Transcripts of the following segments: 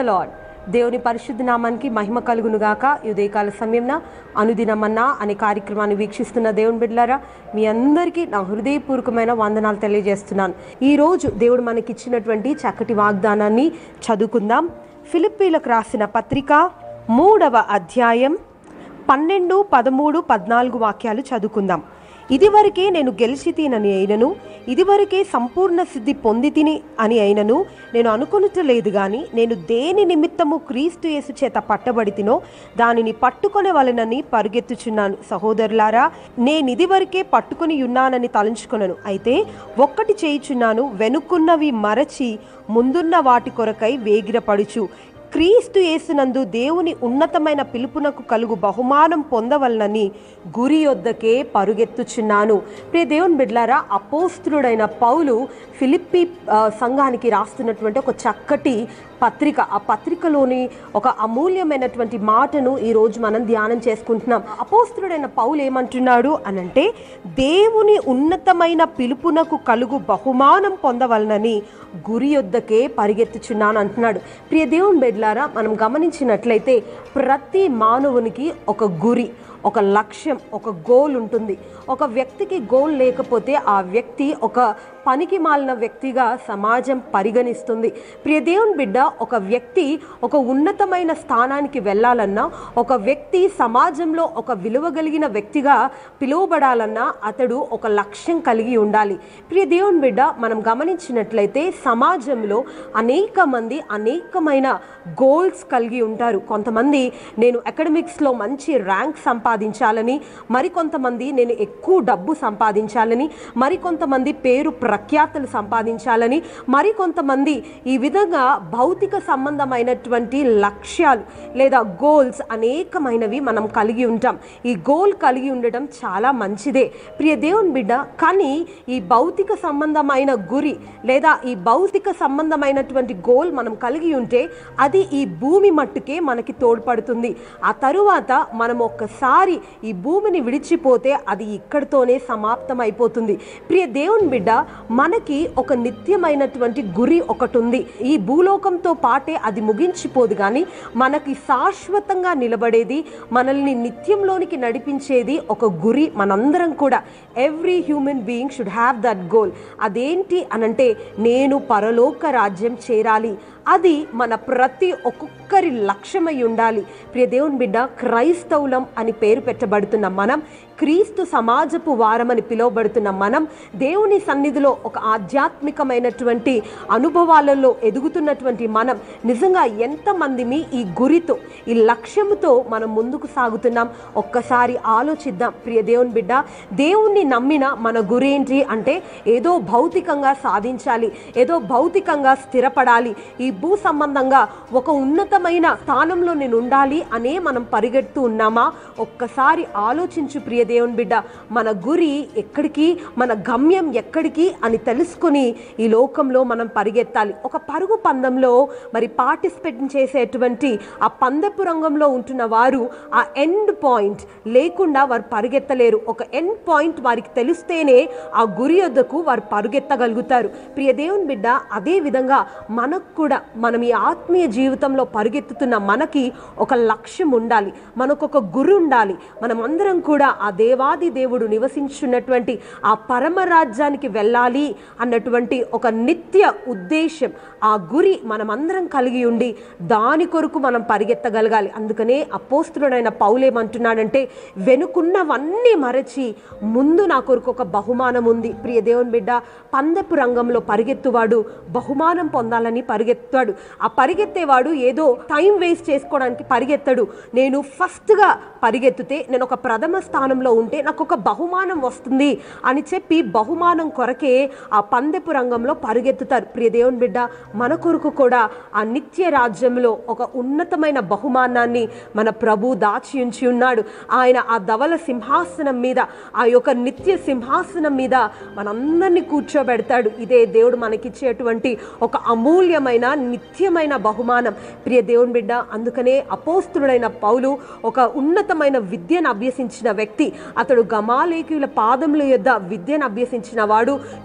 The lord. దేవుని పరిశుద్ధ నామానికి మహిమ కలుగునుగాక. ఉదయకాల సమయంన అనుదినమన్నా అనే కార్యక్రమాన్ని వీక్షిస్తున్న దేవుని బిడ్డలారా, మీ అందరికీ నా హృదయపూర్వకమైన వందనాలు తెలియజేస్తున్నాను. ఈరోజు దేవుడు మనకిచ్చినటువంటి చక్కటి వాగ్దానాన్ని చదువుకుందాం. ఫిలిప్పీలకు రాసిన పత్రిక 3వ అధ్యాయం 12, 13, 14 వాక్యాలు చదువుకుందాం. ఇదివరకే నేను గెలిచితినని అయినను, ఇదివరకే సంపూర్ణ సిద్ధి పొందితిని అని అయినను నేను అనుకొనుటలేదు గాని, నేను దేని నిమిత్తము క్రీస్తు యేసు చేత పట్టబడితినో దానిని పట్టుకొనవలెనని పరుగెత్తుచున్నాను. సహోదరులారా, నేనిదివరకే పట్టుకొని ఉన్నానని తలంచుకొనను. అయితే ఒక్కటి చేయుచున్నాను, వెనుకున్నవి మరచి ముందున్న వాటి కొరకై వేగిరపడుచు క్రీస్తు యేసునందు దేవుని ఉన్నతమైన పిలుపునకు కలుగు బహుమానం పొందవలనని గురి యొద్దకే పరుగెత్తుచున్నాను. ప్రియ దేవుని బిడ్డలారా, అపోస్తులుడైన పౌలు ఫిలిప్పీ సంఘానికి రాస్తున్నటువంటి ఒక చక్కటి పత్రిక. ఆ పత్రికలోని ఒక అమూల్యమైనటువంటి మాటను ఈరోజు మనం ధ్యానం చేసుకుంటున్నాం. అపోస్తులుడైన పౌలు ఏమంటున్నాడు అనంటే, దేవుని ఉన్నతమైన పిలుపునకు కలుగు బహుమానం పొందవలనని గురి యొద్దకే పరిగెత్తుచున్నాను అంటున్నాడు. ప్రియ దేవుని బిడ్డలారా, మనం గమనించినట్లయితే ప్రతి మానవునికి ఒక గురి, ఒక లక్ష్యం, ఒక గోల్ ఉంటుంది. ఒక వ్యక్తికి గోల్ లేకపోతే ఆ వ్యక్తి ఒక పనికి మాలిన వ్యక్తిగా సమాజం పరిగణిస్తుంది. ప్రియ దేవుని బిడ్డ, ఒక వ్యక్తి ఒక ఉన్నతమైన స్థానానికి వెళ్ళాలన్నా, ఒక వ్యక్తి సమాజంలో ఒక విలువ కలిగిన వ్యక్తిగా పిలువబడాలన్నా అతడు ఒక లక్ష్యం కలిగి ఉండాలి. ప్రియ దేవుని బిడ్డ, మనం గమనించినట్లయితే సమాజంలో అనేకమైన గోల్స్ కలిగి ఉంటారు. కొంతమంది నేను అకాడమిక్స్లో మంచి ర్యాంక్ సంపాదించాలని, మరికొంతమంది నేను ఎక్కువ డబ్బు సంపాదించాలని, మరికొంతమంది పేరు ప్రఖ్యాతలు సంపాదించాలని, మరికొంతమంది ఈ విధంగా భౌతిక సంబంధమైనటువంటి లక్ష్యాలు లేదా గోల్స్ అనేకమైనవి మనం కలిగి ఉంటాం. ఈ గోల్ కలిగి ఉండటం చాలా మంచిదే ప్రియ దేవుని బిడ్డ. కానీ ఈ భౌతిక సంబంధమైన గురి లేదా ఈ భౌతిక సంబంధమైనటువంటి గోల్ మనం కలిగి ఉంటే అది ఈ భూమి మట్టుకే మనకి తోడ్పడుతుంది. ఆ తరువాత మనం ఒక్కసారి ఈ భూమిని విడిచిపోతే అది ఇక్కడితోనే సమాప్తం అయిపోతుంది. ప్రియ దేవుని బిడ్డ, మనకి ఒక నిత్యమైనటువంటి గురి ఒకటి ఉంది. ఈ భూలోకంతో పాటే అది ముగించిపోదు, కానీ మనకి శాశ్వతంగా నిలబడేది, మనల్ని నిత్యంలోనికి నడిపించేది ఒక గురి. మనందరం కూడా every human being should have that goal. అదేంటి అనంటే, నేను పరలోక రాజ్యం చేరాలి. అది మన ప్రతి ఒక్కొక్కరి లక్ష్యమై ఉండాలి. ప్రియ దేవుని బిడ్డ, క్రైస్తవులం అని పేరు పెట్టబడుతున్న మనం, క్రీస్తు సమాజపు వారమని పిలువబడుతున్న మనం, దేవుని సన్నిధిలో ఒక ఆధ్యాత్మికమైనటువంటి అనుభవాలలో ఎదుగుతున్నటువంటి మనం నిజంగా ఎంతమందిని ఈ గురితో, ఈ లక్ష్యంతో మనం ముందుకు సాగుతున్నాం ఒక్కసారి ఆలోచిద్దాం. ప్రియ దేవుని బిడ్డ, దేవుణ్ణి నమ్మిన మన గురి ఏంటి అంటే ఏదో భౌతికంగా సాధించాలి, ఏదో భౌతికంగా స్థిరపడాలి, ఈ భూ సంబంధంగా ఒక ఉన్నతమైన స్థానంలో నేను ఉండాలి అనే మనం పరిగెడుతూ ఉన్నామా? ఒక్కసారి ఆలోచించు ప్రియ దేవుని బిడ్డ. మన గురి ఎక్కడికి, మన గమ్యం ఎక్కడికి అని తెలుసుకొని ఈ లోకంలో మనం పరిగెత్తాలి. ఒక పరుగు పందెంలో మరి పార్టిసిపేట్ చేసేటువంటి ఆ పందెపు రంగంలో ఉంటున్న వారు ఆ ఎండ్ పాయింట్ లేకుండా వారు పరిగెత్తలేరు. ఒక ఎండ్ పాయింట్ వారికి తెలిస్తేనే ఆ గురి వద్దకు వారు పరిగెత్తగలుగుతారు. ప్రియ దేవుని బిడ్డ, అదే విధంగా మనకు కూడా మనం ఈ ఆత్మీయ జీవితంలో పరిగెత్తుతున్న మనకి ఒక లక్ష్యం ఉండాలి, మనకు ఒక గురి ఉండాలి. మనం అందరం కూడా ఆ దేవాది దేవుడు నివసించున్నటువంటి ఆ పరమ రాజ్యానికి వెళ్ళాలి అన్నటువంటి ఒక నిత్య ఉద్దేశం, ఆ గురి మనమందరం కలిగి ఉండి దాని కొరకు మనం పరిగెత్తగలగాలి. అందుకనే అపోస్తులుడైన పౌలేమంటున్నాడంటే, వెనుకున్నవన్నీ మరచి ముందు నా కొరకు ఒక బహుమానం ఉంది. ప్రియ దేవుని బిడ్డ, పందెపు రంగంలో పరిగెత్తువాడు బహుమానం పొందాలని పరిగెత్తాడు. ఆ పరిగెత్తేవాడు ఏదో టైం వేస్ట్ చేసుకోవడానికి పరిగెత్తడు. నేను ఫస్ట్గా పరిగెత్తితే, నేను ఒక ప్రథమ స్థానంలో ఉంటే నాకు ఒక బహుమానం వస్తుంది అని చెప్పి బహుమానం కొరకే ఆ పందెపు రంగంలో పరిగెత్తుతారు. ప్రియ దేవుని బిడ్డ, మన కొరకు కూడా ఆ నిత్య రాజ్యంలో ఒక ఉన్నతమైన బహుమానాన్ని మన ప్రభు దాచి ఉంచి ఉన్నాడు. ఆయన ఆ ధవల సింహాసనం మీద, ఆ యొక్క నిత్య సింహాసనం మీద మనందరినీ కూర్చోబెడతాడు. ఇదే దేవుడు మనకిచ్చేటువంటి ఒక అమూల్యమైన నిత్యమైన బహుమానం. ప్రియ దేవుని బిడ్డ, అందుకనే అపోస్తులుడైన పౌలు ఒక ఉన్నతమైన విద్యను అభ్యసించిన వ్యక్తి. అతడు గమాలేకీయుల పాదముల యొద్ద విద్యను అభ్యసించిన వాడు,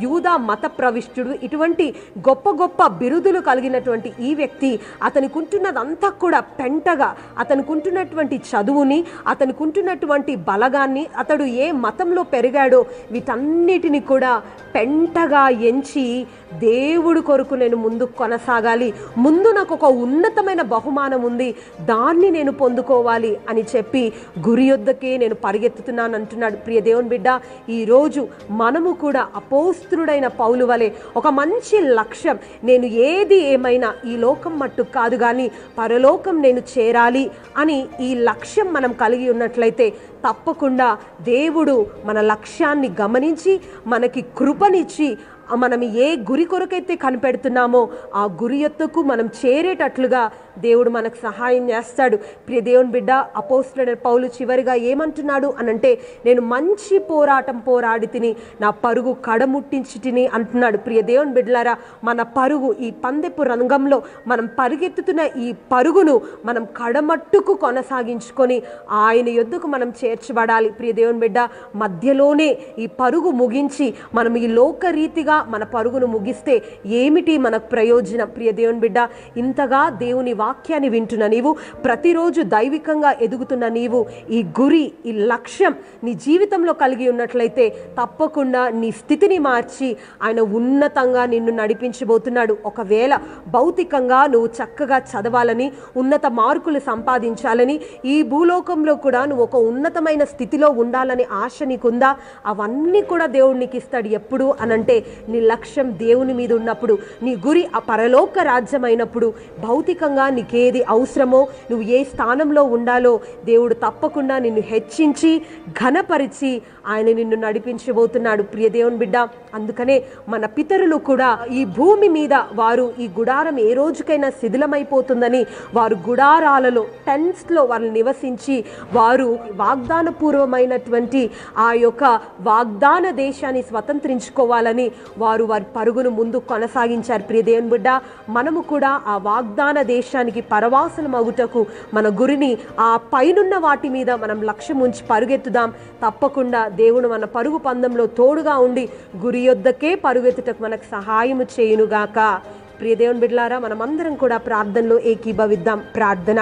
యూదా మత ప్రవిష్టుడు, ఇటువంటి గొప్ప గొప్ప బిరుదులు కలిగినటువంటి ఈ వ్యక్తి అతనికి ఉంటున్నదంతా కూడా పెంటగా, అతనికి ఉంటున్నటువంటి చదువుని, అతనికి ఉంటున్నటువంటి బలగాన్ని, అతడు ఏ మతంలో పెరిగాడో వీటన్నిటిని కూడా పెంటగా ఎంచి దేవుడు కొరకు నేను ముందు కొనసాగాలి, ముందు నాకు ఒక ఉన్నతమైన బహుమానం ఉంది, దాన్ని నేను పొందుకోవాలి అని చెప్పి గురి యొద్దకే నేను పరిగెత్తుతున్నాను అంటున్నాడు. ప్రియ దేవుని బిడ్డ, ఈరోజు మనము కూడా అపోస్తులుడైన పౌలు వలె ఒక మంచి లక్ష్యం, నేను ఏది ఏమైనా ఈ లోకం మట్టు కాదు కానీ పరలోకం నేను చేరాలి అని ఈ లక్ష్యం మనం కలిగి ఉన్నట్లయితే తప్పకుండా దేవుడు మన లక్ష్యాన్ని గమనించి మనకి కృపనిచ్చి మనం ఏ గురి కొరకైతే కనిపెడుతున్నామో ఆ గురి ఎత్తుకు మనం చేరేటట్లుగా దేవుడు మనకు సహాయం చేస్తాడు. ప్రియ దేవుని బిడ్డ, అపోస్తలుడైన పౌలు చివరిగా ఏమంటున్నాడు అనంటే, నేను మంచి పోరాటం పోరాడి తిని నా పరుగు కడముట్టించి తిని అంటున్నాడు. ప్రియ దేవుని బిడ్డలారా, మన పరుగు, ఈ పందెపు రంగంలో మనం పరిగెత్తుతున్న ఈ పరుగును మనం కడమట్టుకు కొనసాగించుకొని ఆయన యొద్దకు మనం చేర్చబడాలి. ప్రియ దేవుని బిడ్డ, మధ్యలోనే ఈ పరుగు ముగించి మనం ఈ లోకరీతిగా మన పరుగును ముగిస్తే ఏమిటి మనకు ప్రయోజనం? ప్రియ దేవుని బిడ్డ, ఇంతగా దేవుని వాక్యాన్ని వింటున్న నీవు, ప్రతిరోజు దైవికంగా ఎదుగుతున్న నీవు, ఈ గురి, ఈ లక్ష్యం నీ జీవితంలో కలిగి ఉన్నట్లయితే తప్పకుండా నీ స్థితిని మార్చి ఆయన ఉన్నతంగా నిన్ను నడిపించబోతున్నాడు. ఒకవేళ భౌతికంగా నువ్వు చక్కగా చదవాలని, ఉన్నత మార్కులు సంపాదించాలని, ఈ భూలోకంలో కూడా నువ్వు ఒక ఉన్నతమైన స్థితిలో ఉండాలని ఆశ నీకుందా? అవన్నీ కూడా దేవుడు నీకు ఇస్తాడు. ఎప్పుడు అనంటే నీ లక్ష్యం దేవుని మీద ఉన్నప్పుడు, నీ గురి ఆ పరలోక రాజ్యం అయినప్పుడు, భౌతికంగా నీకేది అవసరమో, నువ్వు ఏ స్థానంలో ఉండాలో దేవుడు తప్పకుండా నిన్ను హెచ్చించి ఘనపరిచి ఆయన నిన్ను నడిపించబోతున్నాడు. ప్రియ దేవుని బిడ్డ, అందుకనే మన పితరులు కూడా ఈ భూమి మీద వారు ఈ గుడారం ఏ రోజుకైనా శిథిలమైపోతుందని వారు గుడారాలలో, టెంట్స్లో వారు నివసించి వారు వాగ్దాన పూర్వమైనటువంటి ఆ యొక్క వాగ్దాన దేశాన్ని స్వతంత్రించుకోవాలని వారు వారి పరుగును ముందు కొనసాగించారు. ప్రియ దేవుని బిడ్డ, మనము కూడా ఆ వాగ్దాన దేశానికి పరవాసనం అగుటకు మన గురిని ఆ పైనున్న వాటి మీద మనం లక్ష్యం ఉంచి పరుగెత్తుదాం. తప్పకుండా దేవుడు మన పరుగు పందంలో తోడుగా ఉండి గురి యొద్దకే పరుగెత్తుటకు మనకు సహాయము చేయునుగాక. ప్రియ దేవుని బిడ్డలారా, మనమందరం కూడా ప్రార్థనలో ఏకీభవిద్దాం. ప్రార్థన.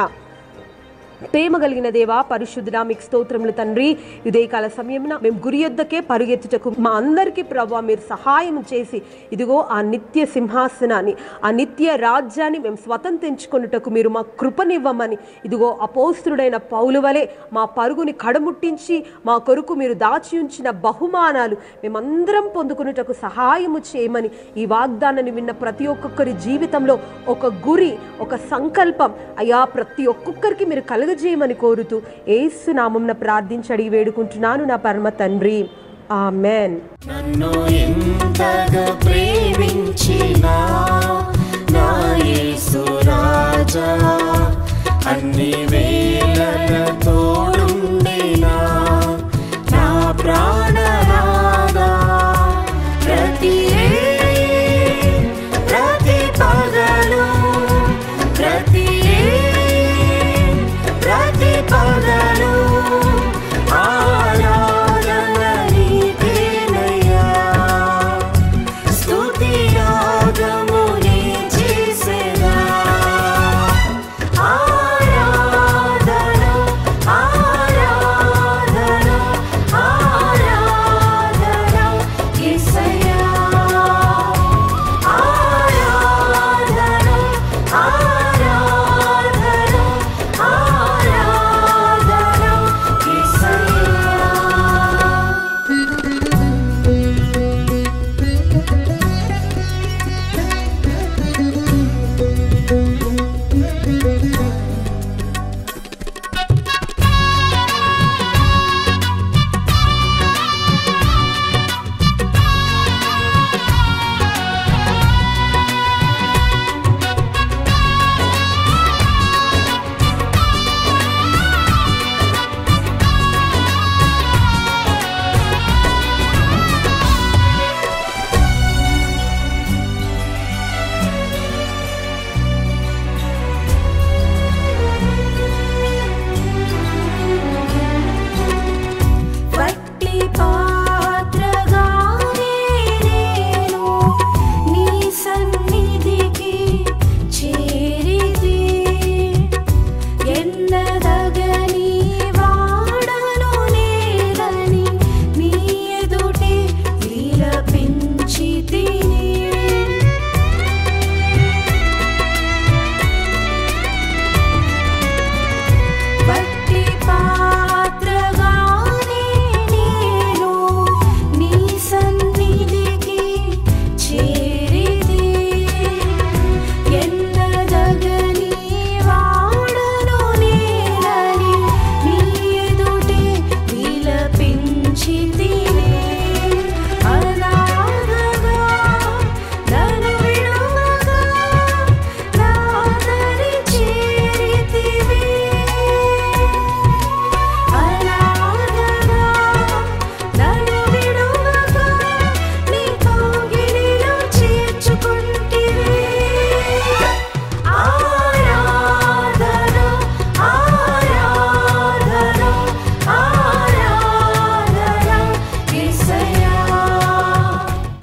ప్రేమ కలిగిన దేవా, పరిశుద్ధుడా, మీకు స్తోత్రములు తండ్రి. ఉదయకాల సమయమున మేము గురి యొద్దకే పరుగెత్తుటకు మా అందరికీ ప్రభువా మీరు సహాయం చేసి ఇదిగో ఆ నిత్య సింహాసనాన్ని, ఆ నిత్య రాజ్యాన్ని మేము స్వతంత్రించుకొనుటకు మీరు మా కృపనివ్వమని ఇదిగో అపోస్తుడైన పౌలు వలె మా పరుగుని కడముట్టించి మా కొరకు మీరు దాచి ఉంచిన బహుమానాలు మేమందరం పొందుకునేటకు సహాయము చేయమని ఈ వాగ్దానాన్ని విన్న ప్రతి ఒక్కొక్కరి జీవితంలో ఒక గురి, ఒక సంకల్పం అయ్యా ప్రతి ఒక్కొక్కరికి మీరు కలుగజేయమని కోరుతూ యేసు నామమున ప్రార్థించి అడిగి వేడుకుంటున్నాను నా పరమ తండ్రి. ఆమెన్. నన్ను ఎంతగా ప్రేమించినా నా యేసు రాజా అన్ని